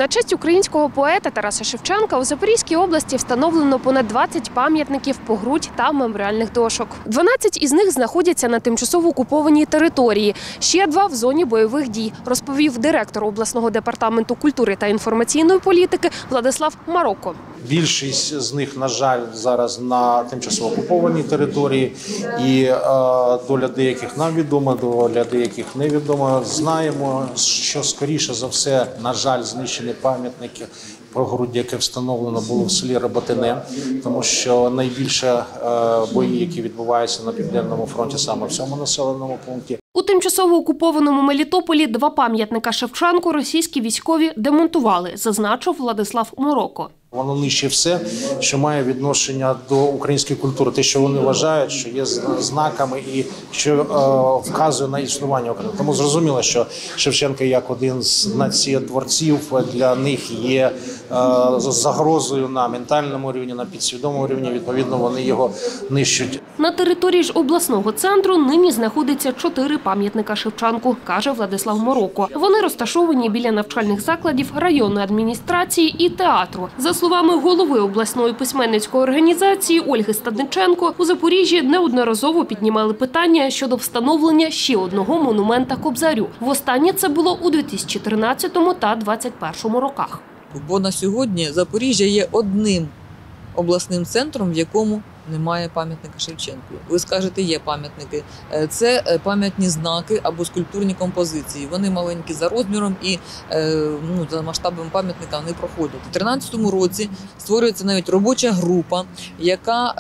На честь українського поета Тараса Шевченка у Запорізькій області встановлено понад 20 пам'ятників, погрудь та меморіальних дошок. 12 із них знаходяться на тимчасово окупованій території, ще 2 – в зоні бойових дій, розповів директор обласного департаменту культури та інформаційної політики Владислав Марокко. Більшість з них, на жаль, зараз на тимчасово окупованій території, і доля деяких нам відома, доля деяких невідома. Знаємо, що скоріше за все, на жаль, знищені пам'ятники погруддя, яке встановлено було в селі Роботине, тому що найбільше бої, які відбуваються на Південному фронті, саме в цьому населеному пункті. У тимчасово окупованому Мелітополі 2 пам'ятника Шевченку російські військові демонтували, зазначив Владислав Марокко. Воно нищить все, що має відношення до української культури. Те, що вони вважають, що є знаками і що вказує на існування України. Тому зрозуміло, що Шевченко як один з націотворців для них є загрозою на ментальному рівні, на підсвідомому рівні. Відповідно, вони його нищать. На території ж обласного центру нині знаходиться 4 пам'ятника Шевченку, каже Владислав Марокко. Вони розташовані біля навчальних закладів, районної адміністрації і театру. За словами голови обласної письменницької організації Ольги Стадниченко, у Запоріжжі неодноразово піднімали питання щодо встановлення ще одного монумента Кобзарю. Востаннє це було у 2013 та 2021 роках. Бо на сьогодні Запоріжжя є одним обласним центром, в якому немає пам'ятника Шевченку. Ви скажете, є пам'ятники. Це пам'ятні знаки або скульптурні композиції. Вони маленькі за розміром і за масштабом пам'ятника вони проходять. У 2013 році створюється навіть робоча група, яка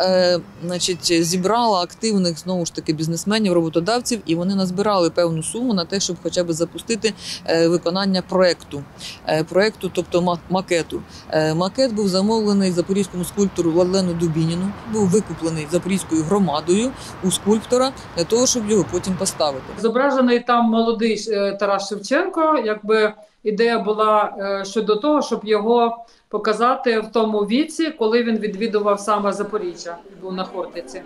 зібрала активних, знову ж таки, бізнесменів, роботодавців, і вони назбирали певну суму на те, щоб хоча б запустити виконання проєкту, тобто макету. Макет був замовлений запорізькому скульптору Владлену Дубініну, був викуплений Запорізькою громадою у скульптора для того, щоб його потім поставити. Зображений там молодий Тарас Шевченко. Якби ідея була щодо того, щоб його показати в тому віці, коли він відвідував саме Запоріжжя, був на Хортиці.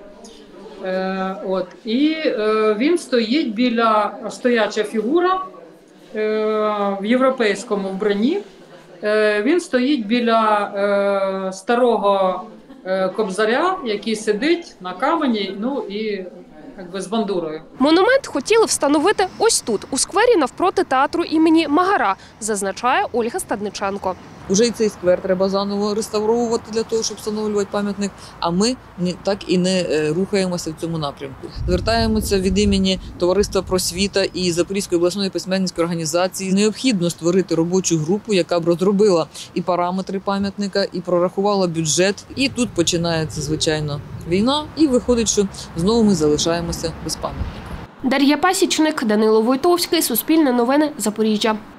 І він стоїть біля, стояча фігура в європейському вбранні. Він стоїть біля старого Кобзаря, який сидить на камені, з бандурою. Монумент хотіли встановити ось тут, у сквері навпроти театру імені Магара, зазначає Ольга Стадниченко. Уже і цей сквер треба заново реставровувати для того, щоб встановлювати пам'ятник, а ми так і не рухаємося в цьому напрямку. Звертаємося від імені Товариства Просвіта і Запорізької обласної письменницької організації. Необхідно створити робочу групу, яка б розробила і параметри пам'ятника, і прорахувала бюджет. І тут починається, звичайно, війна, і виходить, що знову ми залишаємося без пам'ятника. Дар'я Пасічник, Данило Войтовський, Суспільне новини, Запоріжжя.